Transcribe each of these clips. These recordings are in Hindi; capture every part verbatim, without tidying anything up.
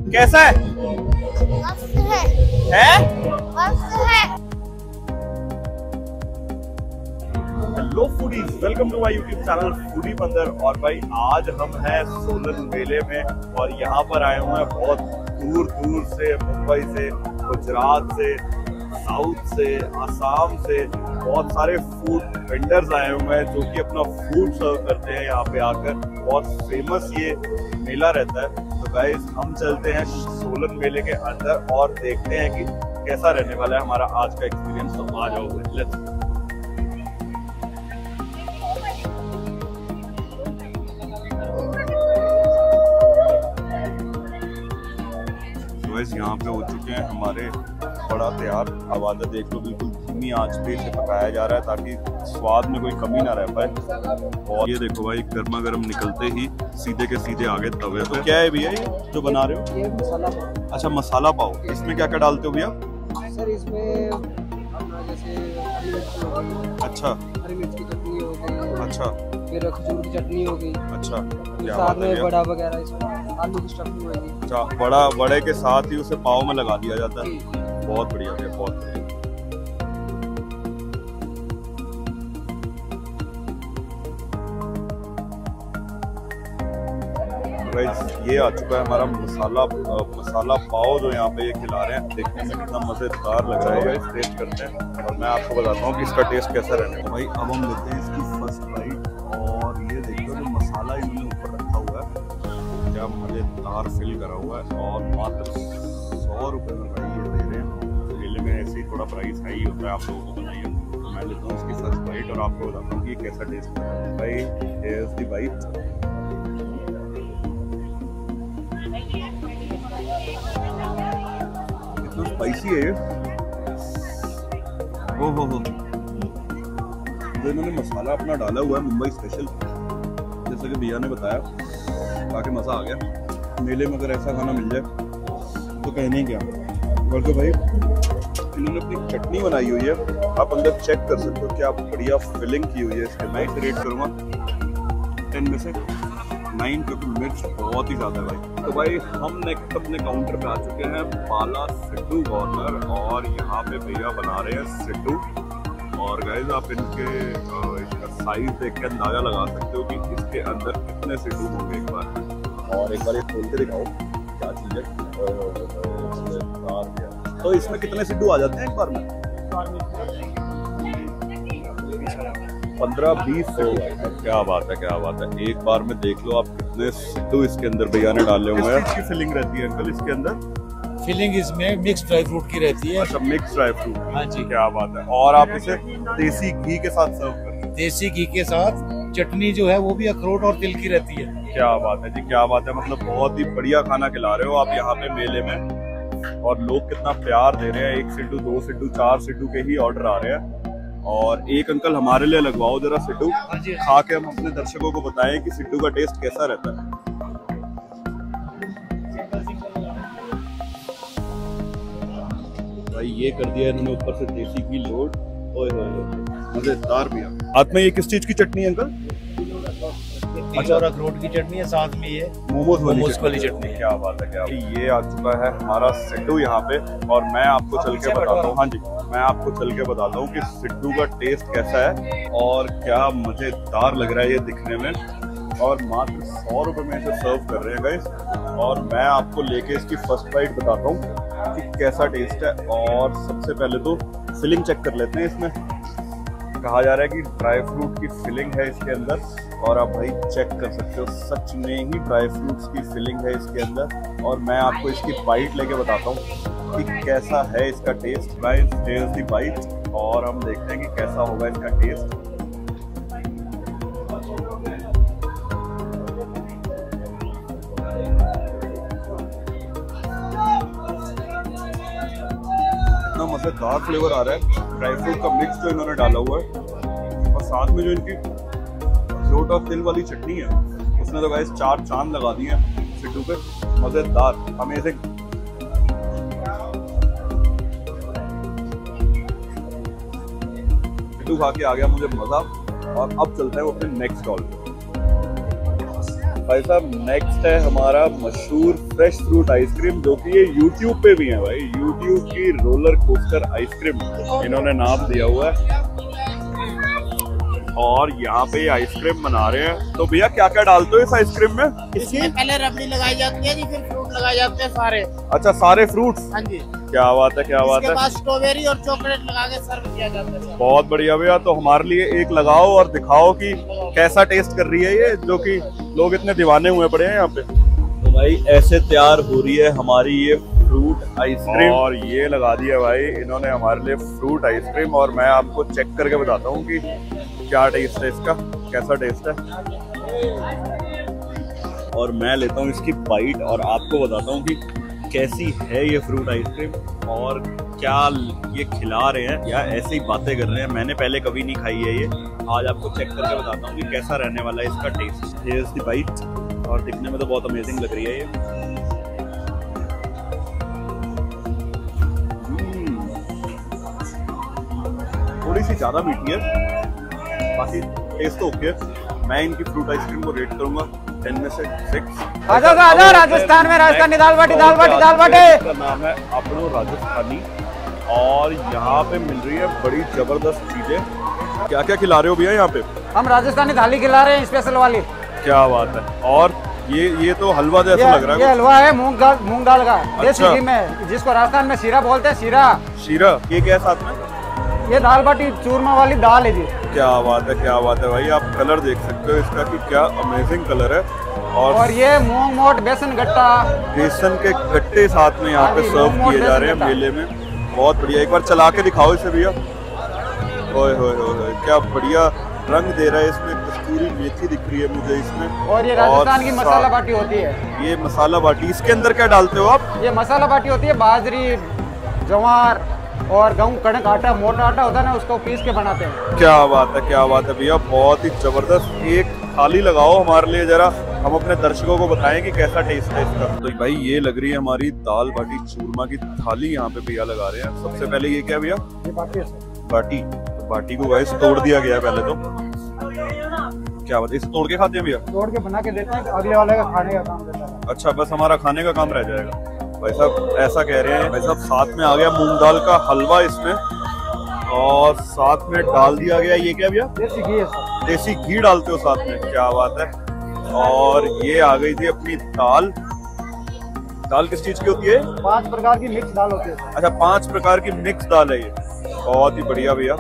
कैसा है? मस्त है। हैं? मस्त है। Hello foodies, welcome to my YouTube channel foodie Bandar. और भाई आज हम हैं सोलन मेले में और यहाँ पर आए हुए हैं बहुत दूर दूर से, मुंबई से, गुजरात से, साउथ से, आसाम से बहुत सारे फूड वेंडर्स आए हुए हैं जो कि अपना फूड सर्व करते हैं यहाँ पे आकर। बहुत फेमस ये मेला रहता है। तो गाइस हम चलते हैं सोलन मेले के अंदर और देखते हैं कि कैसा रहने वाला है हमारा आज का एक्सपीरियंस। तो आ जाओ, लेट्स। यहाँ पे हो चुके हैं हमारे बड़ा तैयार। अब आधा देख लो, बिल्कुल धीमी आंच पे इसे पकाया जा रहा है ताकि स्वाद में कोई कमी ना रह पाए। और ये देखो भाई, गर्मा गर्म निकलते ही सीधे के सीधे आगे तवे। तो क्या है भैया ये जो बना रहे हो? ये मसाला पाव। अच्छा, मसाला पाव। इसमें क्या क्या डालते हो भैया? सर इसमें अपना जैसे हरी मिर्च हो गई। अच्छा, हरी मिर्च की चटनी हो गई। अच्छा, फिर खजूर की चटनी हो गई। अच्छा, क्या साथ बात है में भैया? बड़ा वगैरह, इसमें आलू की स्टफिंग होगी। अच्छा, बड़ा बड़े के साथ ही उसे पाव में लगा दिया जाता है। बहुत बढ़िया भैया, बहुत बढ़िया। ये आ चुका है हमारा मसाला मसाला पाव जो यहाँ पे ये खिला रहे हैं। देखने में कितना मजेदार लग रहा है। गाइस टेस्ट करते हैं और मैं आपको बताता हूँ कि इसका टेस्ट कैसा रहने है। भाई अब हम लेते हैं इसकी फर्स्ट बाइट और ये देखो जो मसाला इन्होंने ऊपर रखा हुआ है, क्या मजेदार फिल करा हुआ है। और मात्र सौ रुपये में भाई ये दे रहे हैं। मेले में ऐसे ही थोड़ा प्राइस हाई होता है, आप लोगों को बताइए। तो मैं लेता हूँ इसकी फर्स्ट बाइट और आपको बताता हूँ कि कैसा टेस्ट है। भाई हेयर्स दी बाइट। तो स्पाइसी है ये। ओ हो हो, जो इन्होंने मसाला अपना डाला हुआ है मुंबई स्पेशल, जैसे कि भैया ने बताया, ताकि मज़ा आ गया। मेले में अगर ऐसा खाना मिल जाए तो कहने ही क्या। और तो भाई इन्होंने अपनी चटनी बनाई हुई है, आप अंदर चेक कर सकते हो क्या बढ़िया फिलिंग की हुई है इसके। मैं इसे रेट करूँगा टेन में से नाइन, क्योंकि मिर्च बहुत ही ज़्यादा है भाई। तो भाई हम नेक्स्ट अपने काउंटर पे आ चुके हैं, पाला सिड्डू कॉर्नर। और यहाँ पे भैया बना रहे हैं सिड्डू। और गाइस आप इनके इसका साइज देख के अंदाजा लगा सकते हो कि इसके अंदर कितने सिड्डू होंगे एक बार। और एक बार ये खोल के दिखाओ क्या चीज़ है। तो इसमें कितने सिड्डू आ जाते हैं एक बार में? पंद्रह बीस से। क्या बात है, क्या बात है। एक बार में देख लो आप कितने सिड्डू इसके अंदर भैया ने डाले हुए हैं। किसकी फिलिंग रहती है अंकल इसके अंदर? फिलिंग इसमें मिक्स ड्राई फ्रूट की रहती है। अच्छा, मिक्स ड्राई फ्रूट। हाँ जी, क्या बात है। और आप इसे देसी घी के साथ सर्व करते हैं? देसी घी के साथ चटनी जो है वो भी अखरोट और तिल की रहती है। क्या बात है जी, क्या बात है। मतलब बहुत ही बढ़िया खाना खिला रहे हो आप यहाँ पे मेले में। और लोग कितना प्यार दे रहे हैं। एक सिड्डू, दो सिड्डू, चार सिड्डू के ही ऑर्डर आ रहे हैं। और एक अंकल हमारे लिए लगवाओ जरा सिड्डू, खा के हम अपने दर्शकों को बताएं कि सिड्डू का टेस्ट कैसा रहता है। भाई ये कर दिया इन्होंने ऊपर से देसी घी लोड। ओए होए, मजेदार भैया। हाथ में ये किस चीज की चटनी है अंकल? अच्छा, और अखरोट की चटनी है, साथ में ये मोमोज मोमोज वाली चटनी है। क्या बात है, क्या बात है। ये आ चुका है हमारा सिड्डू यहाँ पे। और मैं आपको चल के बताता हूँ, हाँ जी, मैं आपको चल के बताता हूँ कि सिड्डू का टेस्ट कैसा है और क्या मजेदार लग रहा है ये दिखने में। और मात्र सौ रुपये में इसे सर्व कर रहे हैं गाइस। और मैं आपको लेके इसकी फर्स्ट बाइट बताता हूँ कि कैसा टेस्ट है। और सबसे पहले तो फिलिंग चेक कर लेते हैं। इसमें कहा जा रहा है कि ड्राई फ्रूट की फिलिंग है इसके अंदर। और आप भाई चेक कर सकते हो, सच में ही ड्राई फ्रूट्स की फिलिंग है इसके अंदर। और मैं आपको इसकी बाइट लेके बताता हूँ कि कैसा है इसका taste. Guys here's the bite और हम देखते हैं कि कैसा होगा इसका टेस्ट। इतना मजेदार फ्लेवर आ रहा है ड्राई फ्रूट का मिक्स जो इन्होंने डाला हुआ है। और साथ में जो इनकी अखरोट और तिल वाली चटनी है, उसने तो गाइस चार चांद लगा दिए हैं सिड्डू पे। मजेदार, अमेजिंग। सिड्डू खा के आ गया मुझे मजा। और अब चलते हैं वो अपने नेक्स्ट स्टॉल पे। भाई साहब नेक्स्ट है हमारा मशहूर फ्रेश फ्रूट आइसक्रीम, जो कि ये यूट्यूब पे भी है भाई। यूट्यूब की रोलर कोस्टर आइसक्रीम इन्होंने नाम दिया हुआ है, और यहाँ पे आइसक्रीम बना रहे हैं। तो भैया क्या क्या डालते हो इस आइसक्रीम में? इसमें पहले रबड़ी लगाई जाती है जी, फिर फ्रूट लगाए जाते हैं सारे। अच्छा, सारे फ्रूट्स? हाँ जी। क्या बात है, क्या बात है। इसके बाद स्ट्रॉबेरी और चॉकलेट लगा के सर्व किया जाता है। बहुत बढ़िया भैया। तो हमारे लिए एक लगाओ और दिखाओ कि कैसा टेस्ट कर रही है ये, जो कि लोग इतने दीवाने हुए पड़े हैं यहाँ पे। तो भाई ऐसे तैयार हो रही है हमारी ये फ्रूट आइसक्रीम, और ये लगा दिया भाई इन्होंने हमारे लिए फ्रूट आइसक्रीम। और मैं आपको चेक करके बताता हूँ कि क्या टेस्ट है इसका, कैसा टेस्ट है। और मैं लेता हूँ इसकी बाइट और आपको बताता हूँ कि कैसी है ये फ्रूट आइसक्रीम, और क्या ये खिला रहे हैं या ऐसे ही बातें कर रहे हैं। मैंने पहले कभी नहीं खाई है ये, आज आपको चेक करके बताता हूँ कि कैसा रहने वाला है इसका taste. Here is the bite, और दिखने में तो बहुत अमेजिंग लग रही है ये। थोड़ी सी ज्यादा मीठी है, बाकी टेस्ट तो ओके। मैं इनकी फ्रूट आइसक्रीम को रेट करूंगा टेन में से सिक्स। आजा आजा राजस्थान में राजस्थानी दाल बाटी दाल बाटी दाल बाटी। इसका नाम है अपनो राजस्थानी, और यहाँ पे मिल रही है बड़ी जबरदस्त चीजें। क्या क्या खिला रहे हो भैया यहाँ पे? हम राजस्थानी थाली खिला रहे हैं, स्पेशल वाली। क्या बात है। और ये ये तो हलवा जैसा लग रहा है। ये हलवा है मूंग दाल मूंग दाल का, देसी अच्छा। घी में, जिसको राजस्थान में शीरा बोलते हैं। शीरा शीरा। ये क्या है साथ में? ये दाल बाटी चूरमा वाली दाल है जी। क्या बात है, क्या बात है भाई। आप कलर देख सकते हो इसका कि क्या अमेजिंग कलर है। और, और ये मूंग मोट बेसन गट्टा, बेसन के गट्टे साथ में यहाँ पे सर्व किए जा रहे हैं मेले में। बहुत बढ़िया। एक बार चला के दिखाओ इसे भैया। ओए होए होए, क्या बढ़िया रंग दे रहा है इसमें। कस्तूरी मेथी दिख रही है मुझे इसमें। और ये राजस्थान की मसाला बाटी होती है। ये मसाला बाटी, इसके अंदर क्या डालते हो आप? ये मसाला बाटी होती है, बाजरी, ज्वार और गेहूं कणक आटा, मोटा आटा होता है ना, उसको पीस के बनाते हैं। क्या बात है, क्या बात है भैया, बहुत ही जबरदस्त। एक थाली लगाओ हमारे लिए जरा, हम अपने दर्शकों को बताएं कि कैसा टेस्ट है इसका। तो भाई ये लग रही है हमारी दाल बाटी चूरमा की थाली, यहाँ पे भैया लगा रहे हैं। सबसे पहले ये क्या भैया? ये बाटी है। बाटी। तो बाटी को गाइस तोड़ दिया गया है पहले तो। क्या बात है, इसे तोड़ के खाते हैं भैया? तोड़ के बना के देते हैं, अगले वाले का खाने का काम रहता है। अच्छा, बस हमारा खाने का काम रह जाएगा। भाई साहब ऐसा कह रहे हैं। भाई साहब साथ में आ गया मूंग दाल का हलवा इसमें, और साथ में डाल दिया गया ये क्या भैया? देसी घी है सर। देसी घी डालते हो साथ में, क्या बात है। और ये आ गई थी अपनी दाल। दाल किस चीज की होती है? पांच प्रकार की मिक्स दाल होती है। अच्छा, पांच प्रकार की मिक्स दाल है ये। बहुत ही बढ़िया भैया।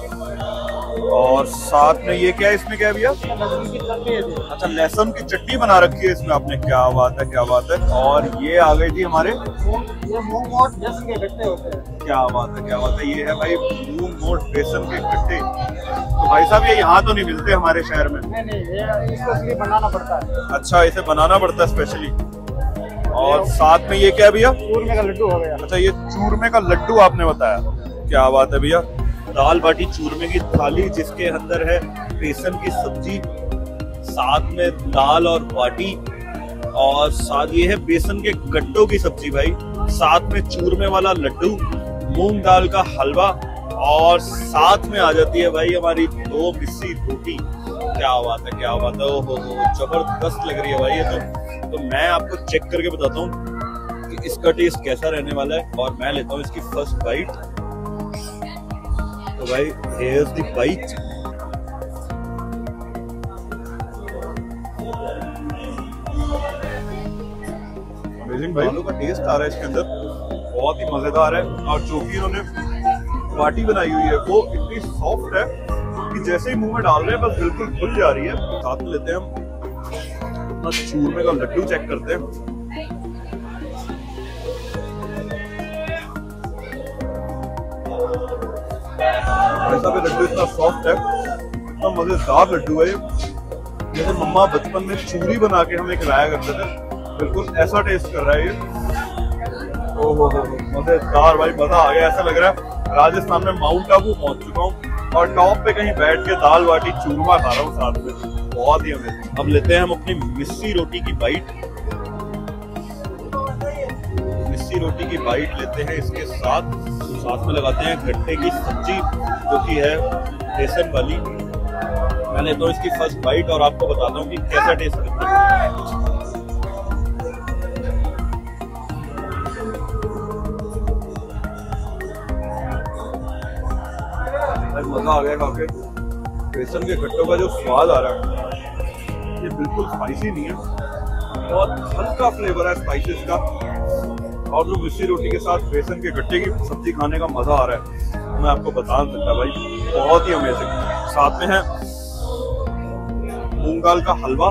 और साथ में ये क्या है, इसमें क्या है भैया? अच्छा, लहसुन की चटनी बना रखी है इसमें आपने। क्या बात है, क्या बात है। और ये आ गई थी हमारे, ये मूंग मोट बेसन के गट्टे होते हैं। क्या बात है, क्या बात है। ये है भाई मूंग मोट बेसन के गट्टे। तो भाई साहब ये यहाँ तो नहीं मिलते हमारे शहर में? नहीं नहीं, ये इसको इसलिए बनाना पड़ता है। अच्छा, इसे बनाना पड़ता है स्पेशली। और साथ में ये क्या भैया? चूरमे का लड्डू हो गया। अच्छा, ये चूरमे का लड्डू आपने बताया। क्या बात है भैया। दाल बाटी चूरमे की थाली, जिसके अंदर है बेसन की सब्जी, साथ में दाल और बाटी, और साथ ये है बेसन के गट्टों की सब्जी भाई, साथ में चूरमे वाला लड्डू, मूंग दाल का हलवा, और साथ में आ जाती है भाई हमारी दो मिस्सी रोटी। क्या बात है, क्या बात है। ओहो हो, जबरदस्त लग रही है भाई ये तो। तो मैं आपको चेक करके बताता हूँ कि इसका टेस्ट कैसा रहने वाला है, और मैं लेता हूँ इसकी फर्स्ट बाइट। तो भाई here's the bite। अमेजिंग भाई, आलू का टेस्ट आ रहा है इसके अंदर, बहुत ही मजेदार है। और जो कि इन्होंने बाटी बनाई हुई है वो इतनी सॉफ्ट है कि जैसे ही मुंह में डाल रहे हैं बस बिल्कुल घुल जा रही है। साथ में लेते हैं हम अपना चूरमे का लड्डू, चेक करते हैं। ऐसा भी लड्डू इतना सॉफ्ट है, इतना मजेदार लड्डू है। जैसे मम्मा बचपन में चूरी बना के हमें खिलाया करते थे, बिल्कुल ऐसा टेस्ट कर रहा है ये। ओहो हो, मजेदार भाई, मजा आ गया। ऐसा लग रहा है राजस्थान में माउंट आबू पहुंच चुका हूँ और टॉप पे कहीं बैठ के दाल बाटी चूरमा खा रहा हूँ साथ में। बहुत ही अमेजिंग। अब लेते हैं हम अपनी मिस्सी रोटी की बाइट। मिस्सी रोटी की बाइट लेते हैं इसके साथ। साथ में लगाते हैं गट्टे की सब्जी, जो कि है बेसन वाली। पहले तो इसकी फर्स्ट बाइट और आपको बताता हूँ कि कैसा टेस्ट करता है। मजा आ गया खाके। बेसन के गट्टों का जो स्वाद आ रहा है ये बिल्कुल स्पाइसी नहीं है, बहुत हल्का फ्लेवर है स्पाइसेस का, और जो मिस्सी रोटी के साथ बेसन के गट्टे की सब्जी खाने का मजा आ रहा है मैं आपको बता नहीं सकता भाई, बहुत ही अमेजिंग। साथ में है मूंग दाल का हलवा,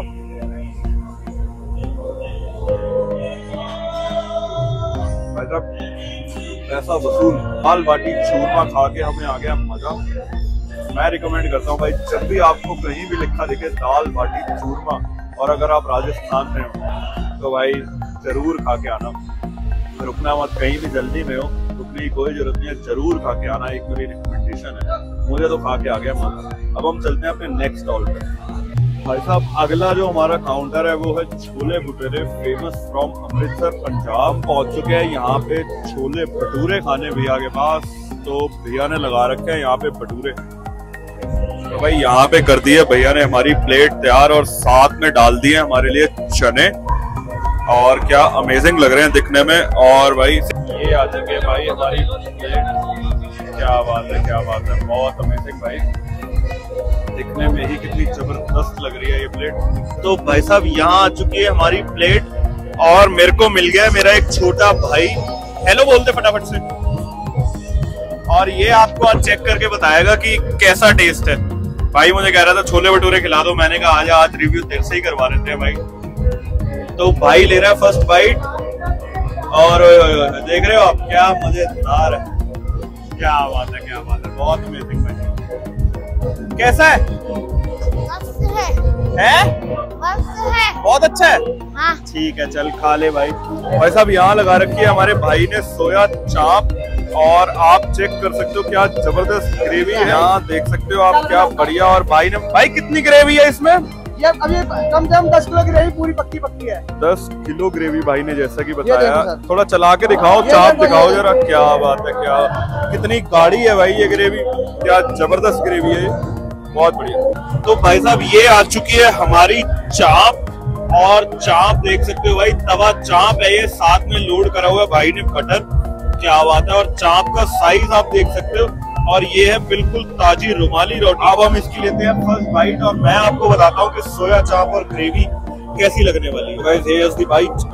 पैसा वसूल दाल बाटी चूरमा खा के हमें आ गया मजा। मैं रिकमेंड करता हूँ भाई, जब भी आपको कहीं भी लिखा दिखे दाल बाटी चूरमा, और अगर आप राजस्थान में हो तो भाई जरूर खा के आना, रुकना मत, कहीं भी जल्दी में हो रुकने की कोई जरूरत नहीं है, जरूर खा के आना, एक मेरी रिकमेंडेशन है। मुझे तो खा के आ गया मजा। अब हम चलते हैं अपने नेक्स्ट स्टॉल पे। भाई साहब अगला जो हमारा काउंटर है वो है छोले भटूरे, फेमस फ्रॉम अमृतसर पंजाब। पहुंच चुके हैं यहाँ पे छोले भटूरे खाने भैया के पास, तो भैया ने लगा रखे हैं यहाँ पे भटूरे। तो भाई यहाँ पे कर दिए भैया ने हमारी प्लेट तैयार, और साथ में डाल दिए हमारे लिए चने, और क्या अमेजिंग लग रहे हैं दिखने में। और भाई ये आ चुके भाई हमारी प्लेट, क्या बात है क्या बात है, बहुत अमेजिंग भाई, दिखने में ही कितनी जबरदस्त लग रही है ये प्लेट। तो भाई साहब यहाँ आ चुकी है हमारी प्लेट, और मेरे को मिल गया मेरा एक छोटा भाई, हेलो बोलते फटाफट से, और ये आपको आज चेक करके बताएगा कि कैसा टेस्ट है। भाई मुझे कह रहा था छोले भटूरे खिला दो, मैंने कहा आज आज रिव्यू तेरे से ही करवा देते हैं भाई। तो भाई ले रहा है फर्स्ट बाइट, और देख रहे हो आप क्या मजेदार है, क्या बात है क्या बात है, बहुत अमेजिंग भाई। कैसा है? मस्त है। है? मस्त है। बहुत अच्छा है। हाँ। ठीक है चल खा ले भाई। भाई साहब यहाँ लगा रखी है हमारे भाई ने सोया चाप, और आप चेक कर सकते हो क्या जबरदस्त ग्रेवी है, यहाँ देख सकते हो आप, क्या बढ़िया। और भाई ने, भाई कितनी ग्रेवी है इसमें? ये अभी कम से कम दस किलो की ग्रेवी पूरी पक्की पक्की है। दस किलो ग्रेवी भाई ने जैसा कि बताया। थोड़ा चला के दिखाओ, चाप दिखाओ जरा, क्या बात है, क्या कितनी गाढ़ी है भाई ये ग्रेवी, क्या जबरदस्त ग्रेवी है, बहुत बढ़िया। तो भाई साहब ये आ चुकी है हमारी चाप, और चाप देख सकते हो भाई, तवा चाप है ये, साथ में लोड करा हुआ है भाई ने बटर, क्या बात है। और चाप का साइज आप देख सकते हो, और ये है बिल्कुल ताजी रुमाली रोटी। अब हम इसकी लेते हैं फर्स्ट बाइट, और मैं आपको बताता हूँ कि सोया चाप और ग्रेवी कैसी लगने वाली है। Guys here's the bite.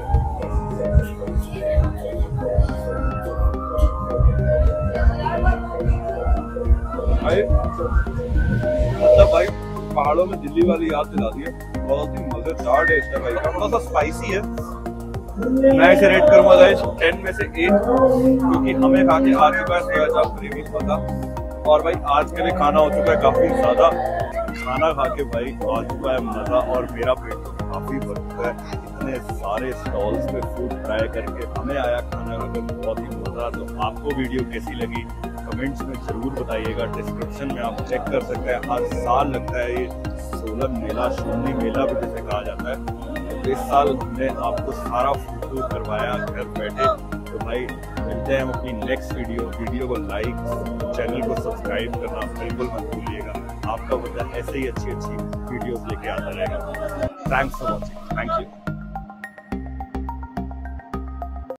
भाई मतलब भाई पहाड़ों में दिल्ली वाली याद दिला दी है, बहुत ही मजेदार टेस्ट है भाई का, थोड़ा सा स्पाइसी है। मैं इसे रेट करूंगा गाइस टेन में से एट, क्योंकि हमें खा के आ चुका है सोया चाप ग्रेवी का, और भाई आज के लिए खाना हो चुका है काफी ज्यादा, खाना खा के भाई आ चुका है मजा, और मेरा पेट तो काफी भर चुका है। इतने सारे स्टॉल्स पे फूड ट्राई करके हमें आया खाना खाकर बहुत ही मजा। तो आपको वीडियो कैसी लगी कमेंट्स में जरूर बताइएगा, डिस्क्रिप्शन में आप चेक कर सकते हैं। हर साल लगता है ये सोलन मेला, शोनी मेला भी जिसे कहा जाता है। तो इस साल हमने आपको सारा फूड करवाया घर बैठे। तो भाई मिलते हैं हम अपनी नेक्स्ट वीडियो वीडियो को लाइक, चैनल को सब्सक्राइब करना बिल्कुल मत भूलिएगा। आपका बच्चा ऐसे ही अच्छी अच्छी वीडियोस लेके आता रहेगा। Thanks for watching, thank you.